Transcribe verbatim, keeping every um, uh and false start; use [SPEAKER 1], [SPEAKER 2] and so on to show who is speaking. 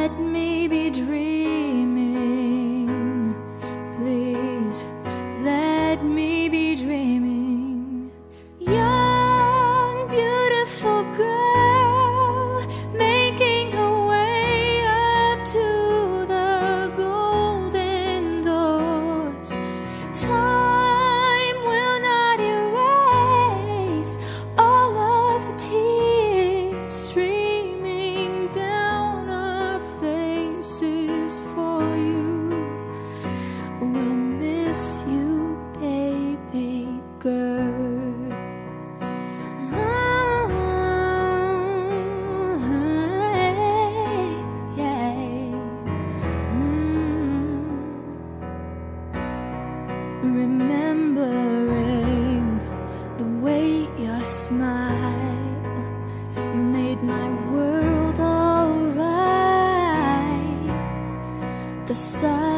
[SPEAKER 1] let me be dreaming. Please, let me be dreaming. Young, beautiful girl, making her way up to the golden doors. Time will not erase all of the tears streaming down our faces for you. We'll miss you, baby girl. Remembering the way your smile made my world alright. The sight